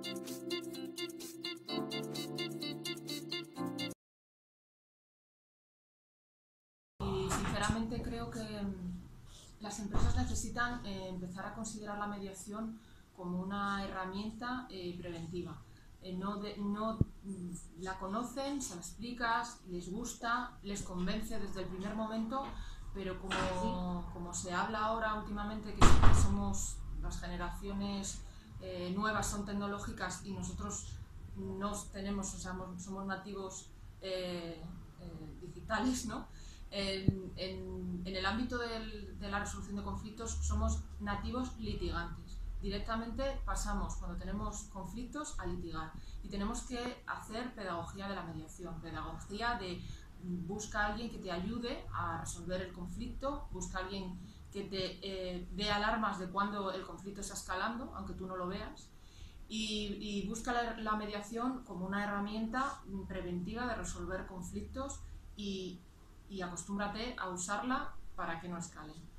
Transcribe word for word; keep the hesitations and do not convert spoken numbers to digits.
Y sinceramente creo que las empresas necesitan eh, empezar a considerar la mediación como una herramienta eh, preventiva. Eh, no, de, no mm, la conocen, se la explicas, les gusta, les convence desde el primer momento, pero como, como se habla ahora últimamente que, que somos las generaciones eh, nuevas, son tecnológicas y nosotros no tenemos, o sea, somos nativos eh, eh, digitales, ¿no? En, en, en el ámbito del, de la resolución de conflictos somos nativos litigantes. Directamente pasamos, cuando tenemos conflictos, a litigar. Y tenemos que hacer pedagogía de la mediación, pedagogía de busca a alguien que te ayude a resolver el conflicto, busca a alguien que te eh, dé alarmas de cuando el conflicto está escalando, aunque tú no lo veas. Y, y busca la, la mediación como una herramienta preventiva de resolver conflictos y, y acostúmbrate a usarla para que no escalen.